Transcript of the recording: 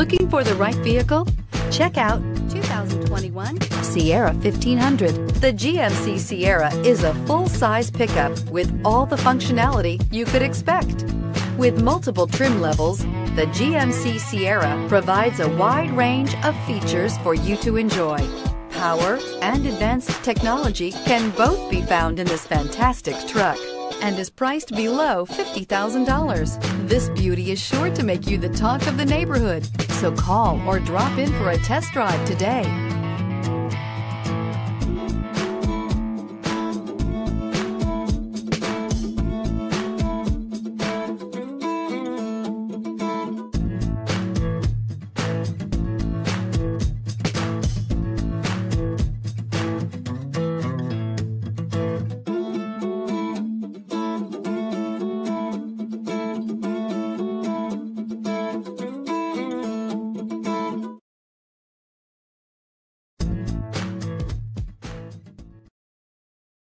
Looking for the right vehicle? Check out 2021 Sierra 1500. The GMC Sierra is a full-size pickup with all the functionality you could expect. With multiple trim levels, the GMC Sierra provides a wide range of features for you to enjoy. Power and advanced technology can both be found in this fantastic truck and is priced below $50,000. This beauty is sure to make you the talk of the neighborhood, so call or drop in for a test drive today.